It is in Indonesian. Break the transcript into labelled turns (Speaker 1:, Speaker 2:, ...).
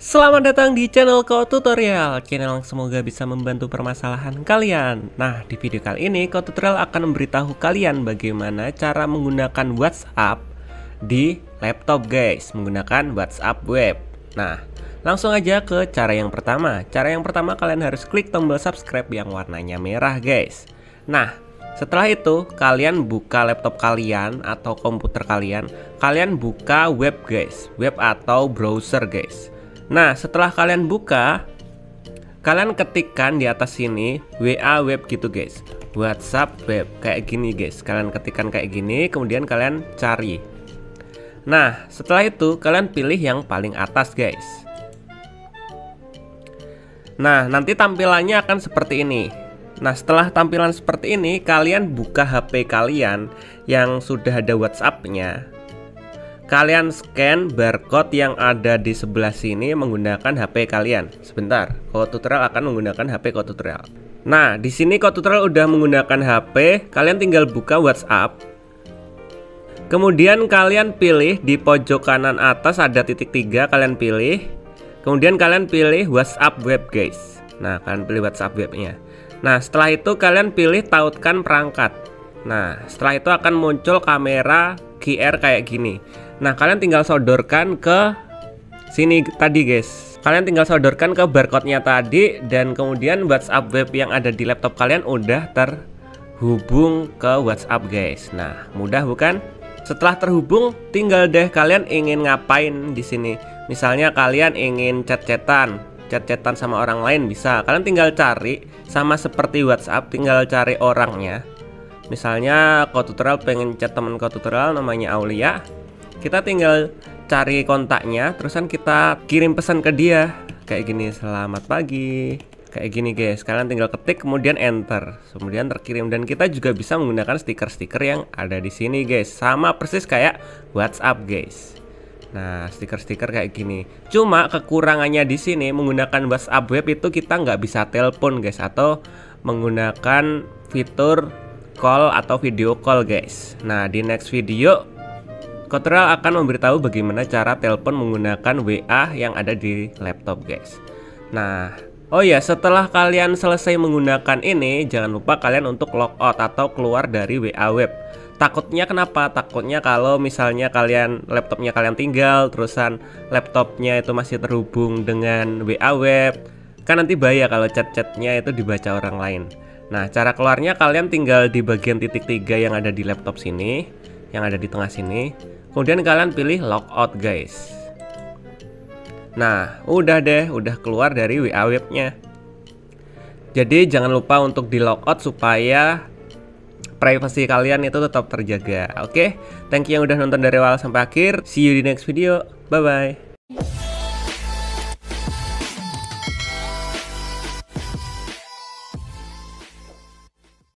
Speaker 1: Selamat datang di channel Code Tutorial, channel yang semoga bisa membantu permasalahan kalian. Nah, di video kali ini Code Tutorial akan memberitahu kalian bagaimana cara menggunakan WhatsApp di laptop guys, menggunakan WhatsApp web. Nah, langsung aja ke cara yang pertama. Cara yang pertama, kalian harus klik tombol subscribe yang warnanya merah guys. Nah, setelah itu kalian buka laptop kalian atau komputer kalian, kalian buka web guys, web atau browser guys. Nah, setelah kalian buka, kalian ketikkan di atas sini WA web gitu guys, WhatsApp web kayak gini guys. Kalian ketikkan kayak gini, kemudian kalian cari. Nah, setelah itu kalian pilih yang paling atas guys. Nah, nanti tampilannya akan seperti ini. Nah, setelah tampilan seperti ini, kalian buka HP kalian yang sudah ada WhatsApp-nya. Kalian scan barcode yang ada di sebelah sini menggunakan HP kalian. Sebentar, Code Tutorial akan menggunakan HP Code Tutorial. Nah, di sini Code Tutorial udah menggunakan HP. Kalian tinggal buka WhatsApp. Kemudian kalian pilih di pojok kanan atas ada titik 3, kalian pilih. Kemudian kalian pilih WhatsApp web guys. Nah, kalian pilih WhatsApp webnya. Nah, setelah itu kalian pilih tautkan perangkat. Nah, setelah itu akan muncul kamera QR kayak gini. Nah, kalian tinggal sodorkan ke sini tadi guys. Kalian tinggal sodorkan ke barcode-nya tadi, dan kemudian WhatsApp web yang ada di laptop kalian udah terhubung ke WhatsApp guys. Nah, mudah bukan? Setelah terhubung, tinggal deh kalian ingin ngapain di sini. Misalnya kalian ingin chat-chatan sama orang lain bisa. Kalian tinggal cari, sama seperti WhatsApp, tinggal cari orangnya. Misalnya Code Tutorial pengen chat teman Code Tutorial namanya Aulia. Kita tinggal cari kontaknya, terusan kita kirim pesan ke dia kayak gini, selamat pagi, kayak gini guys. Kalian tinggal ketik kemudian enter, kemudian terkirim. Dan kita juga bisa menggunakan stiker-stiker yang ada di sini guys, sama persis kayak WhatsApp guys. Nah, stiker-stiker kayak gini. Cuma kekurangannya di sini menggunakan WhatsApp web itu kita nggak bisa telepon guys, atau menggunakan fitur call atau video call guys. Nah, di next video Code Tutorial akan memberitahu bagaimana cara telepon menggunakan WA yang ada di laptop guys. Nah, oh ya, setelah kalian selesai menggunakan ini, jangan lupa kalian untuk logout atau keluar dari WA web. Takutnya kenapa? Takutnya kalau misalnya laptopnya kalian tinggal, terusan laptopnya itu masih terhubung dengan WA web, kan nanti bahaya kalau chat-chatnya itu dibaca orang lain. Nah, cara keluarnya kalian tinggal di bagian titik 3 yang ada di laptop sini, yang ada di tengah sini. Kemudian kalian pilih logout guys. Nah, udah deh, udah keluar dari WA webnya. Jadi jangan lupa untuk di logout supaya privasi kalian itu tetap terjaga. Oke, thank you yang udah nonton dari awal sampai akhir. See you di next video. Bye bye.